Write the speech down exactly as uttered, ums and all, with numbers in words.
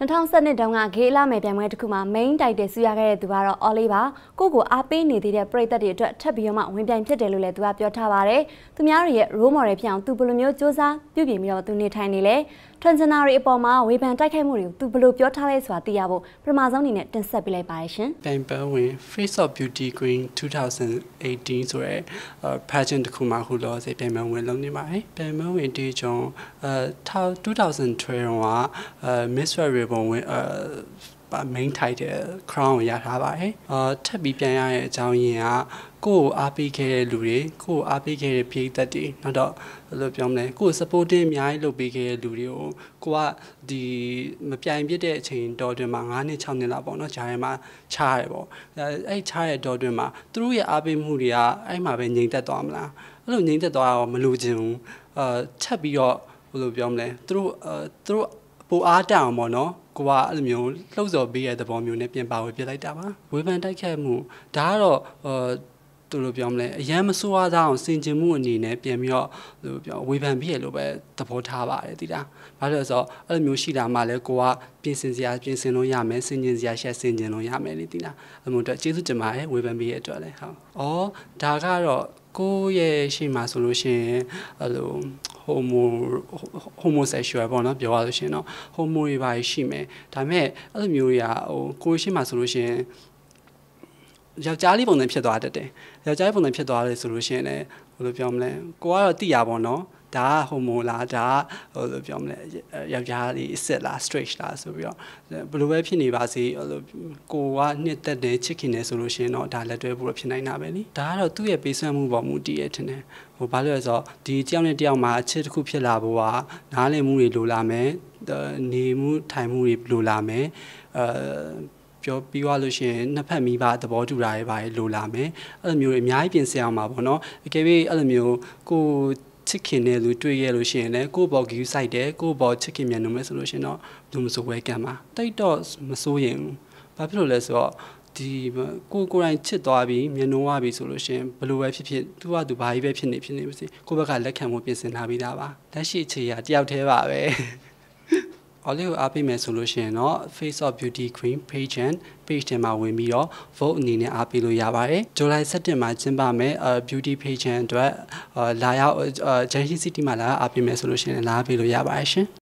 ထောင်ဆက်နှစ်တုန်းကဂေးလာမယ်ပြိုင်ပွဲတစ်ခုမှာ main တိုက်တဲ့ဆူရခဲ့တဲ့သူကတော့ Oliver ကိုကိုအားပေးနေသေးတဲ့ပရိသတ်တွေအတွက်ထပ်ပြီးတော့မှဝင်ပြိုင်ဖြစ်တယ်လို့လည်းသူကပြောထားပါတယ်။သူများတွေရဲ့ role model ဖြစ်အောင်သူဘယ်လိုမျိုးစူးစမ်းပြုပြင်ပြီးတော့သူနေထိုင်နေလဲ။ Transgender တွေအပေါ်မှာဝေဖန်တိုက်ခိုက်မှုတွေကိုသူဘယ်လိုပြောထားလဲဆိုတာသိရဖို့ပထမဆုံးအနေနဲ့တင်ဆက်ပေးလိုက်ပါတယ်ရှင်။ပြိုင်ပွဲဝင် Face of Beauty Queen twenty eighteen ဆိုရဲ pageant တစ်ခုမှခုလောစေပြိုင်ပွဲဝင်လုပ်နေပါတယ်။ပြိုင်ပွဲဝင်ဒီကြောင့်အဲtwenty twelveက Miss Ribbon ဝင်အဲ main title crown ရထားပါတယ်။အာထပ်ပြီးပြန်ရတဲ့အကြောင်းရင်းကကိုကိုအားပေးခဲ့တဲ့လူတွေကိုကိုအားပေးခဲ့တဲ့ပြည်သက်တွေနောက်တော့ဘယ်လိုပြောမလဲကို supporting အများကြီးလုပ်ပေးခဲ့တဲ့လူတွေကိုကိုကဒီမပြိုင်ပြတဲ့အချိန်တော်တွင်မှာnineနှစ်sixနှစ်လောက်ပေါ့နော်ဂျာထဲမှာချားရပေါ့အဲအဲ့ချားတဲ့တော်တွင်မှာသူတို့ရဲ့အားပေးမှုတွေကအဲ့မှာပဲငြိမ်သက်သွားမလားအဲ့လိုငြိမ်သက်သွားတော့မလိုချင်ဘူးအာထပ်ပြီးတော့ဘယ်လိုပြောမလဲသူတို့အဲသူတို့ပိုအားတအောင်ပေါ့နော်ကိုကအဲ့လိုမျိုးလှုပ်ဆော်ပေးတဲ့သဘောမျိုးနဲ့ပြင်ပါဝေပြလိုက်တာပါဝေဖန်တိုက်ခိုက်မှုဒါကတော့အာသူတို့ပြောမလဲအရန်မစိုးရသားအောင်စင်ကျင်မှုအနေနဲ့ပြန်ပြီးတော့သူပြောဝေဖန်ပြီးရလို့ပဲသဘောထားပါတယ်ဒီလားဘာလို့လဲဆိုတော့အဲ့လိုမျိုးရှိတာမှလည်းကိုကပြင်ဆင်စရာပြင်ဆင်လို့ရမယ်စင်ကျင်စရာရှက်စင်ကျင်လို့ရမယ်လေဒီလားအမှုတော့ကျေးဇူးတင်ပါတယ်ဝေဖန်ပြီးရအတွက်လည်းဟုတ်ဩဒါကတော့ကိုရဲ့ရှိမှဆိုလို့ရှိရင်အဲ့လိုhomo homosexual ပေါ့နော်ပြောရလို့ရှိရင်တော့ homo တွေပါရှိမယ်ဒါပေမဲ့အဲ့လိုမျိုးတွေကဟိုကိုရှိမှဆိုလို့ရှိရင်ယောက်ျားလေးပုံစံဖြစ်သွားတတ်တယ်ယောက်ျားလေးပုံစံဖြစ်သွားတယ်ဆိုလို့ရှိရင်လည်းဘယ်လိုပြောမလဲကိုကတော့တိရပါတော့ဒါက homo လားဒါကဟိုလိုပြောမလဲယောက်ျားလေးစစ်လား straight လားဆိုပြီးတော့ဘယ်လိုပဲဖြစ်နေပါစေဟိုလိုကိုကနှစ်သက်တယ်ချစ်ခင်တယ်ဆိုလို့ရှိရင်တော့ဒါလက်တွဲဖို့ဖြစ်နိုင်တာပဲလीဒါကတော့သူ့ရဲ့ပေးစွမ်းမှုပေါ်မူတည်ရထင်တယ်ဟိုဘာလို့လဲဆိုတော့ဒီတယောက်နဲ့တယောက်မှာအချစ်တစ်ခုဖြစ်လာဖို့ကနားလည်မှုတွေလိုလာမယ်နေမှုထိုင်မှုတွေလိုလာမယ်အဲပြောပြီးသွားလို့ရှိရင်နှစ်ဖက်မိဘသဘောတူတာတွေပါလိုလာမယ်အဲ့လိုမျိုးအများကြီးပြင်ဆင်အောင်ပါပေါ့နော်အကယ်၍အဲ့လိုမျိုးကိုချစ်ခင်တဲ့လူတွေ့ရလို့ရှိရင်လည်းကိုယ့်ဘော် view site တယ်ကိုယ့်ဘော်ချစ်ခင်မြန်လို့မယ်ဆိုလို့ရှိရင်တော့ဘယ်လိုမဆိုဝဲကံပါတိတ်တော့မစိုးရင်ဘာဖြစ်လို့လဲဆိုတော့ဒီကိုကိုယ်တိုင်ချစ်သွားပြီးမြန်နှုံးသွားပြီဆိုလို့ရှိရင်ဘယ်လိုပဲဖြစ်ဖြစ်သူကသူဘာကြီးပဲဖြစ်နေဖြစ်နေပါစေကိုယ့်ဘက်ကလက်ခံမှုပြင်ဆင်ထားပြီးသားပါလက်ရှိအခြေအရတယောက်တည်းပါပဲအော်လေးကိုအားပေးမယ်ဆိုလို့ရှိရင်တော့ Face of Beauty Queen page and page ထဲမှာဝင်ပြီးတော့ vote အနေနဲ့အားပေးလို့ရပါတယ်။ July seventeenမှာကျင်းပမယ် beauty page and အတွက်လာရောက် Junction City မှာလာအားပေးမယ်ဆိုလို့ရှိရင်လာအားပေးလို့ရပါတယ်ရှင်။